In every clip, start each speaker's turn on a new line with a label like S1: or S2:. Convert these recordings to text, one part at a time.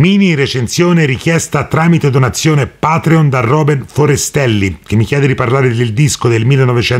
S1: Mini recensione richiesta tramite donazione Patreon da Robert Forestelli, che mi chiede di parlare del disco del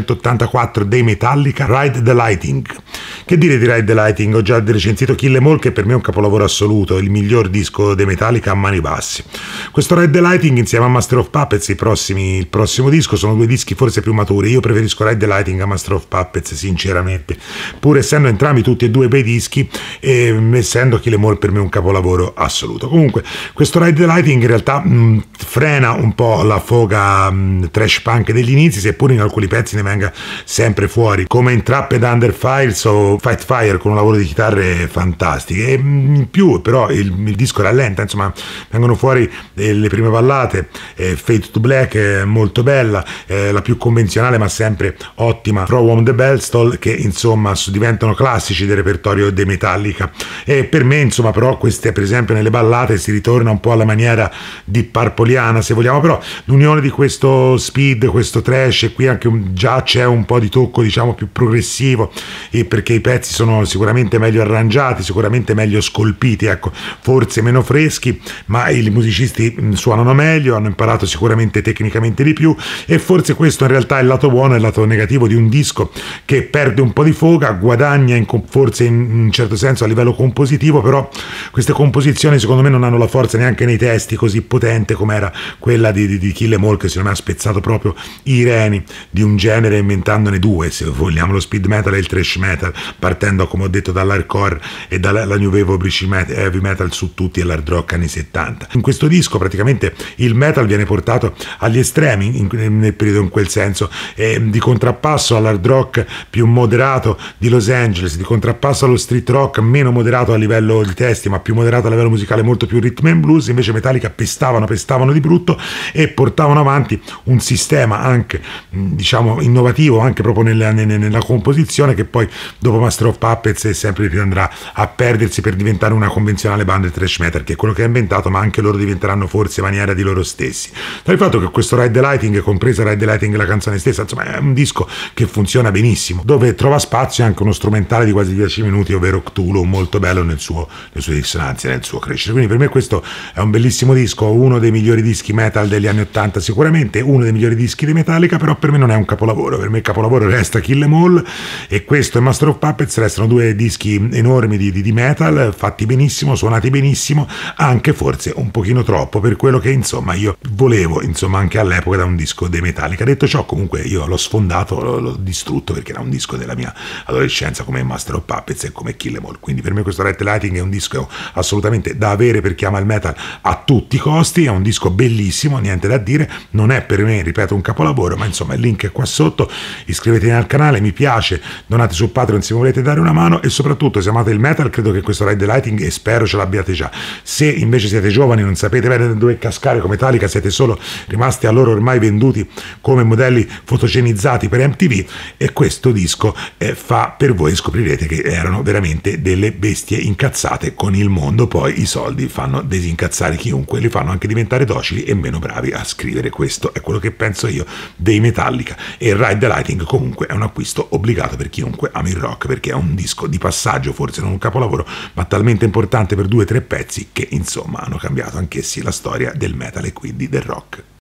S1: 1984 dei Metallica, Ride the Lightning. Che dire di Ride the Lightning? Ho già recensito Kill 'Em All, che per me è un capolavoro assoluto, il miglior disco dei Metallica a mani basse. Questo Ride the Lightning insieme a Master of Puppets, il prossimo disco, sono due dischi forse più maturi. Io preferisco Ride the Lightning a Master of Puppets, sinceramente, pur essendo entrambi tutti e due bei dischi, e essendo Kill 'Em All per me un capolavoro assoluto. Comunque questo Ride the Lightning in realtà frena un po' la foga trash punk degli inizi, seppur in alcuni pezzi ne venga sempre fuori, come in Trapped Under Fires o Fight Fire, con un lavoro di chitarre fantastiche. E in più però il disco rallenta, insomma vengono fuori le prime ballate, Fade to Black molto bella, la più convenzionale ma sempre ottima Throw on the Bellstall, che insomma diventano classici del repertorio dei Metallica. E per me insomma però queste, per esempio nelle ballate, si ritorna un po' alla maniera di Purpleiana, se vogliamo, però l'unione di questo speed, questo trash, e qui anche già c'è un po' di tocco diciamo più progressivo, e perché i pezzi sono sicuramente meglio arrangiati, sicuramente meglio scolpiti, ecco, forse meno freschi, ma i musicisti suonano meglio, hanno imparato sicuramente tecnicamente di più, e forse questo in realtà è il lato buono e il lato negativo di un disco che perde un po' di foga, guadagna forse in un certo senso a livello compositivo, però queste composizioni secondo me non hanno la forza neanche nei testi così potente come era quella di Kill 'Em All, che secondo me ha spezzato proprio i reni di un genere, inventandone due, se vogliamo, lo speed metal e il thrash metal, partendo come ho detto dall'hardcore e dalla new wave of British heavy metal su tutti, e l'hard rock anni 70. In questo disco praticamente il metal viene portato agli estremi nel periodo, in quel senso, di contrappasso all'hard rock più moderato di Los Angeles, di contrappasso allo street rock meno moderato a livello di testi ma più moderato a livello musicale, molto più rhythm and blues. Invece Metallica pestavano di brutto e portavano avanti un sistema anche diciamo innovativo, anche proprio nella composizione, che poi dopo Master of Puppets e sempre di più andrà a perdersi per diventare una convenzionale band thrash metal, che è quello che ha inventato, ma anche loro diventeranno forse maniera di loro stessi. Dal fatto che questo Ride the Lightning, compresa Ride the Lightning la canzone stessa, insomma è un disco che funziona benissimo, dove trova spazio anche uno strumentale di quasi 10 minuti, ovvero Cthulhu, molto bello nelle sue dissonanze, nel suo crescere. Quindi per me questo è un bellissimo disco, uno dei migliori dischi metal degli anni 80 sicuramente, uno dei migliori dischi di Metallica, però per me non è un capolavoro. Per me il capolavoro resta Kill 'Em All, e questo e Master of Puppets restano due dischi enormi di metal, fatti benissimo, suonati benissimo, anche forse un pochino troppo per quello che insomma io volevo, insomma, anche all'epoca da un disco dei Metallica. Detto ciò, comunque io l'ho sfondato, l'ho distrutto, perché era un disco della mia adolescenza come Master of Puppets e come Kill 'Em All. Quindi per me questo Ride the Lightning è un disco assolutamente da avere per chi ama il metal a tutti i costi, è un disco bellissimo, niente da dire, non è per me, ripeto, un capolavoro, ma insomma il link è qua sotto, iscrivetevi al canale, mi piace, donate su Patreon se volete dare una mano, e soprattutto se amate il metal credo che questo Ride the Lightning, e spero ce l'abbiate già. Se invece siete giovani, non sapete bene dove cascare come Metallica, siete solo rimasti a loro ormai venduti come modelli fotogenizzati per MTV, e questo disco fa per voi, scoprirete che erano veramente delle bestie incazzate con il mondo. Poi i soldi fanno disincazzare chiunque, li fanno anche diventare docili e meno bravi a scrivere. Questo è quello che penso io dei Metallica, e Ride the Lightning comunque è un acquisto obbligato per chiunque ama il rock, perché è un disco di passaggio, forse non un capolavoro, ma talmente importante per 2 o 3 pezzi che insomma hanno cambiato anch'essi la storia del metal e quindi del rock.